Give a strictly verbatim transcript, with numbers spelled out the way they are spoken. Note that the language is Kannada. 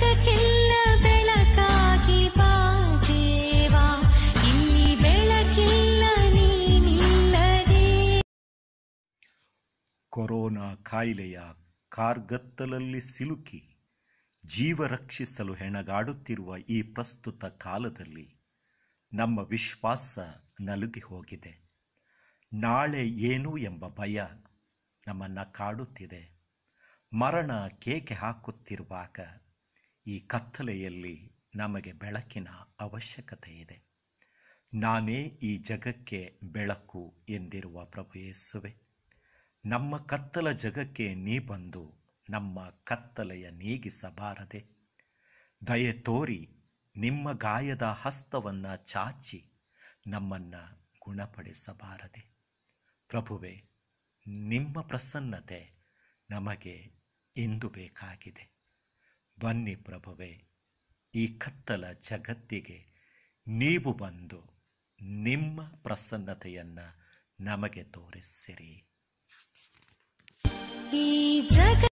ಜಗಕ್ಕೆಲ್ಲ ಬೆಳಕಾಗಿ ಬಾ ದೇವಾ, ಇಲ್ಲಿ ಬೆಳಕಿಲ್ಲ ನೀನಿಲ್ಲದೆ. ಕೊರೋನಾ ಕಾಯಿಲೆಯ ಕಾರ್ಗತ್ತಲಲ್ಲಿ ಸಿಲುಕಿ ಜೀವ ರಕ್ಷಿಸಲು ಹೆಣಗಾಡುತ್ತಿರುವ ಈ ಪ್ರಸ್ತುತ ಕಾಲದಲ್ಲಿ ನಮ್ಮ ವಿಶ್ವಾಸ ನಲುಗಿ ಹೋಗಿದೆ. ನಾಳೆ ಏನು ಎಂಬ ಭಯ ನಮ್ಮನ್ನು ಕಾಡುತ್ತಿದೆ. ಮರಣ ಕೇಕೆ ಹಾಕುತ್ತಿರುವಾಗ ಈ ಕತ್ತಲೆಯಲ್ಲಿ ನಮಗೆ ಬೆಳಕಿನ ಅವಶ್ಯಕತೆ ಇದೆ. ನಾನೇ ಈ ಜಗಕ್ಕೆ ಬೆಳಕು ಎಂದಿರುವ ಪ್ರಭು ಯೇಸುವೆ, ನಮ್ಮ ಕತ್ತಲ ಜಗಕ್ಕೆ ನೀ ಬಂದು ನಮ್ಮ ಕತ್ತಲೆಯ ನೀಗಿಸಬಾರದೆ. ದಯೆ ತೋರಿ ನಿಮ್ಮ ಗಾಯದ ಹಸ್ತವನ್ನು ಚಾಚಿ ನಮ್ಮನ್ನು ಗುಣಪಡಿಸಬಾರದೆ. ಪ್ರಭುವೆ, ನಿಮ್ಮ ಪ್ರಸನ್ನತೆ ನಮಗೆ ಇಂದು ಬೇಕಾಗಿದೆ. ಬನ್ನಿ ಪ್ರಭುವೆ, ಈ ಕತ್ತಲ ಜಗತ್ತಿಗೆ ನೀವು ಬಂದು ನಿಮ್ಮ ಪ್ರಸನ್ನತೆಯನ್ನು ನಮಗೆ ತೋರಿಸಿರಿ. ಈ ಜಗ